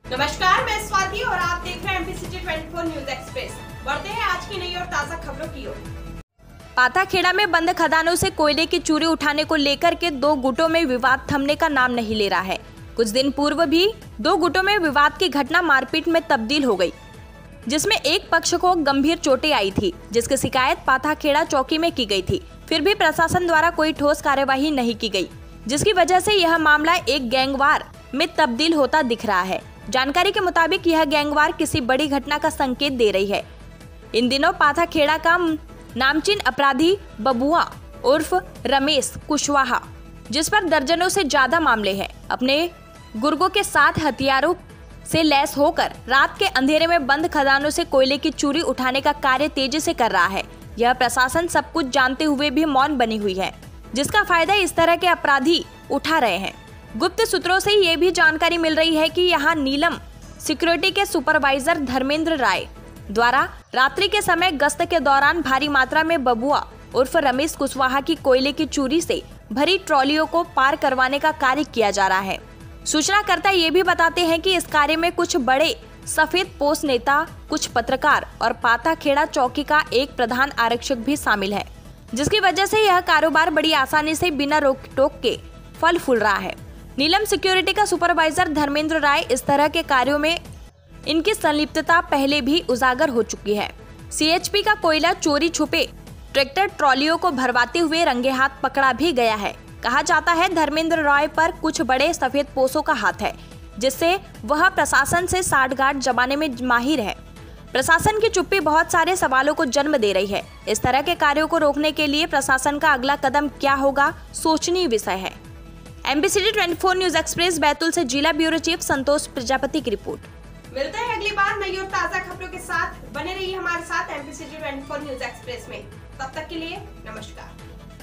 नमस्कार, मैं स्वाति और आप देख रहे हैं एमपीसीजी 24 न्यूज एक्सप्रेस। बढ़ते हैं आज की नई और ताजा खबरों की ओर। पाथाखेड़ा में बंद खदानों से कोयले की चोरी उठाने को लेकर के दो गुटों में विवाद थमने का नाम नहीं ले रहा है। कुछ दिन पूर्व भी दो गुटों में विवाद की घटना मारपीट में तब्दील हो गई, जिसमें एक पक्ष को गंभीर चोटें आई थी, जिसकी शिकायत पाथाखेड़ा चौकी में की गई थी। फिर भी प्रशासन द्वारा कोई ठोस कार्यवाही नहीं की गई, जिसकी वजह से यह मामला एक गैंगवार में तब्दील होता दिख रहा है। जानकारी के मुताबिक यह गैंगवार किसी बड़ी घटना का संकेत दे रही है। इन दिनों पाथाखेड़ा का नामचीन अपराधी बबुआ उर्फ रमेश कुशवाहा, जिस पर दर्जनों से ज्यादा मामले हैं, अपने गुर्गों के साथ हथियारों से लैस होकर रात के अंधेरे में बंद खदानों से कोयले की चोरी उठाने का कार्य तेजी से कर रहा है। यह प्रशासन सब कुछ जानते हुए भी मौन बनी हुई है, जिसका फायदा इस तरह के अपराधी उठा रहे हैं। गुप्त सूत्रों से ये भी जानकारी मिल रही है कि यहाँ नीलम सिक्योरिटी के सुपरवाइजर धर्मेंद्र राय द्वारा रात्रि के समय गश्त के दौरान भारी मात्रा में बबुआ उर्फ रमेश कुशवाहा की कोयले की चोरी से भरी ट्रॉलियों को पार करवाने का कार्य किया जा रहा है। सूचनाकर्ता ये भी बताते हैं कि इस कार्य में कुछ बड़े सफेद पोस्ट नेता, कुछ पत्रकार और पाथाखेड़ा चौकी का एक प्रधान आरक्षक भी शामिल है, जिसकी वजह से यह कारोबार बड़ी आसानी से बिना रोक टोक के फल फूल रहा है। नीलम सिक्योरिटी का सुपरवाइजर धर्मेंद्र राय इस तरह के कार्यों में इनकी संलिप्तता पहले भी उजागर हो चुकी है। सीएचपी का कोयला चोरी छुपे ट्रैक्टर ट्रॉलियों को भरवाते हुए रंगे हाथ पकड़ा भी गया है। कहा जाता है धर्मेंद्र राय पर कुछ बड़े सफेद पोसों का हाथ है, जिससे वह प्रशासन से साठगांठ जमाने में माहिर है। प्रशासन की चुप्पी बहुत सारे सवालों को जन्म दे रही है। इस तरह के कार्यों को रोकने के लिए प्रशासन का अगला कदम क्या होगा, सोचनीय विषय है। एमपीसीजी 24 न्यूज एक्सप्रेस बैतूल से जिला ब्यूरो चीफ संतोष प्रजापति की रिपोर्ट। मिलते हैं अगली बार नई और ताजा खबरों के साथ। बने रहिए हमारे साथ एमपीसीजी 24 न्यूज एक्सप्रेस में। तब तक के लिए नमस्कार।